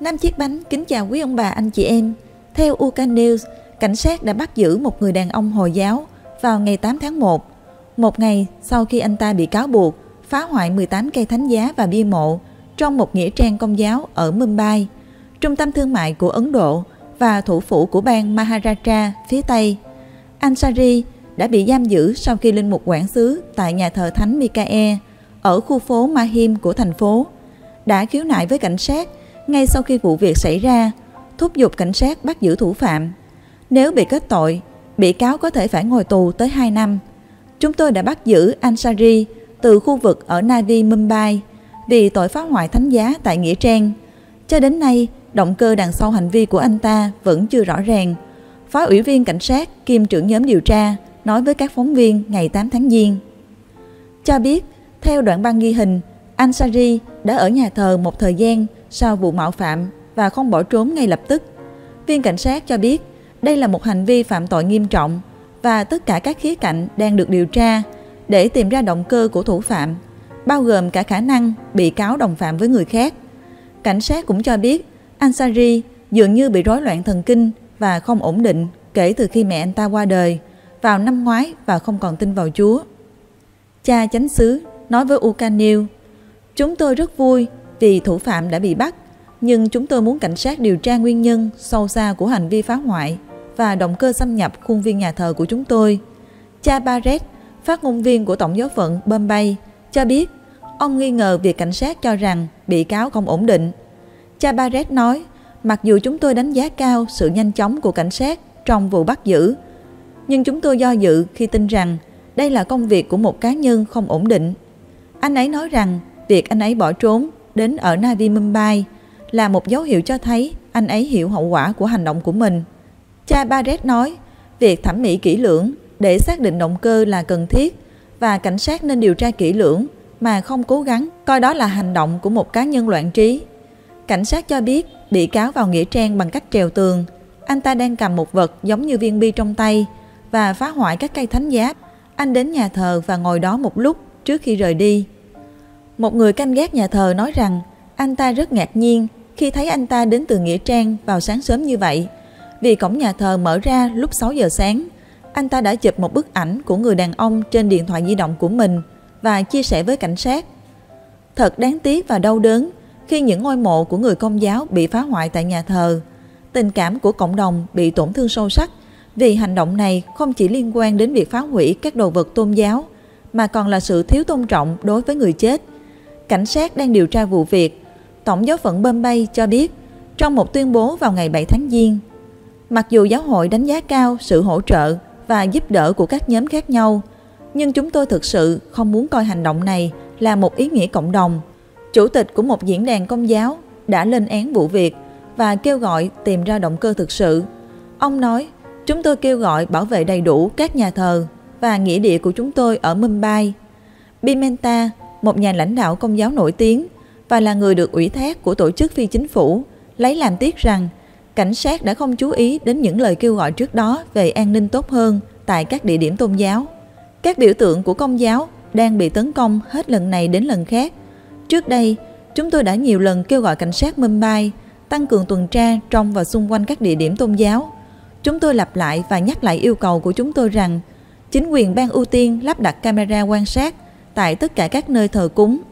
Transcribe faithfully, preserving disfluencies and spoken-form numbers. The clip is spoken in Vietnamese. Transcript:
Năm chiếc bánh kính chào quý ông bà anh chị em. Theo u ca News, cảnh sát đã bắt giữ một người đàn ông Hồi giáo vào ngày tám tháng một, một ngày sau khi anh ta bị cáo buộc phá hoại mười tám cây thánh giá và bia mộ trong một nghĩa trang Công giáo ở Mumbai, trung tâm thương mại của Ấn Độ và thủ phủ của bang Maharashtra phía Tây. Ansari đã bị giam giữ sau khi linh mục quản xứ tại nhà thờ Thánh Mikael ở khu phố Mahim của thành phố đã khiếu nại với cảnh sát ngay sau khi vụ việc xảy ra, thúc giục cảnh sát bắt giữ thủ phạm. Nếu bị kết tội, bị cáo có thể phải ngồi tù tới hai năm. Chúng tôi đã bắt giữ Ansari từ khu vực ở Navi, Mumbai vì tội phá hoại thánh giá tại nghĩa trang. Cho đến nay, động cơ đằng sau hành vi của anh ta vẫn chưa rõ ràng. Phó ủy viên cảnh sát kiêm trưởng nhóm điều tra nói với các phóng viên ngày tám tháng Giêng. Cho biết, theo đoạn băng ghi hình, Ansari đã ở nhà thờ một thời gian sau vụ mạo phạm và không bỏ trốn ngay lập tức. Viên cảnh sát cho biết đây là một hành vi phạm tội nghiêm trọng và tất cả các khía cạnh đang được điều tra để tìm ra động cơ của thủ phạm, bao gồm cả khả năng bị cáo đồng phạm với người khác. Cảnh sát cũng cho biết Ansari dường như bị rối loạn thần kinh và không ổn định kể từ khi mẹ anh ta qua đời vào năm ngoái và không còn tin vào Chúa. Cha chánh xứ nói với u ca News, chúng tôi rất vui vì thủ phạm đã bị bắt, nhưng chúng tôi muốn cảnh sát điều tra nguyên nhân sâu xa của hành vi phá hoại và động cơ xâm nhập khuôn viên nhà thờ của chúng tôi. Cha Barrett, phát ngôn viên của Tổng giáo phận Bombay, cho biết ông nghi ngờ việc cảnh sát cho rằng bị cáo không ổn định. Cha Barrett nói, mặc dù chúng tôi đánh giá cao sự nhanh chóng của cảnh sát trong vụ bắt giữ, nhưng chúng tôi do dự khi tin rằng đây là công việc của một cá nhân không ổn định. Anh ấy nói rằng việc anh ấy bỏ trốn đến ở Navi Mumbai là một dấu hiệu cho thấy anh ấy hiểu hậu quả của hành động của mình. Cha Barrett nói, việc thẩm mỹ kỹ lưỡng để xác định động cơ là cần thiết và cảnh sát nên điều tra kỹ lưỡng mà không cố gắng coi đó là hành động của một cá nhân loạn trí. Cảnh sát cho biết bị cáo vào nghĩa trang bằng cách trèo tường. Anh ta đang cầm một vật giống như viên bi trong tay và phá hoại các cây thánh giá. Anh đến nhà thờ và ngồi đó một lúc trước khi rời đi. Một người canh gác nhà thờ nói rằng anh ta rất ngạc nhiên khi thấy anh ta đến từ nghĩa trang vào sáng sớm như vậy, vì cổng nhà thờ mở ra lúc sáu giờ sáng. Anh ta đã chụp một bức ảnh của người đàn ông trên điện thoại di động của mình và chia sẻ với cảnh sát. Thật đáng tiếc và đau đớn khi những ngôi mộ của người Công giáo bị phá hoại tại nhà thờ. Tình cảm của cộng đồng bị tổn thương sâu sắc vì hành động này không chỉ liên quan đến việc phá hủy các đồ vật tôn giáo mà còn là sự thiếu tôn trọng đối với người chết. Cảnh sát đang điều tra vụ việc. Tổng giáo phận Bombay cho biết trong một tuyên bố vào ngày bảy tháng Giêng, mặc dù giáo hội đánh giá cao sự hỗ trợ và giúp đỡ của các nhóm khác nhau, nhưng chúng tôi thực sự không muốn coi hành động này là một ý nghĩa cộng đồng. Chủ tịch của một diễn đàn Công giáo đã lên án vụ việc và kêu gọi tìm ra động cơ thực sự. Ông nói, chúng tôi kêu gọi bảo vệ đầy đủ các nhà thờ và nghĩa địa của chúng tôi ở Mumbai. Pimenta, một nhà lãnh đạo Công giáo nổi tiếng và là người được ủy thác của tổ chức phi chính phủ, lấy làm tiếc rằng cảnh sát đã không chú ý đến những lời kêu gọi trước đó về an ninh tốt hơn tại các địa điểm tôn giáo. Các biểu tượng của Công giáo đang bị tấn công hết lần này đến lần khác. Trước đây, chúng tôi đã nhiều lần kêu gọi cảnh sát Mumbai tăng cường tuần tra trong và xung quanh các địa điểm tôn giáo. Chúng tôi lặp lại và nhắc lại yêu cầu của chúng tôi rằng chính quyền ban ưu tiên lắp đặt camera quan sát tại tất cả các nơi thờ cúng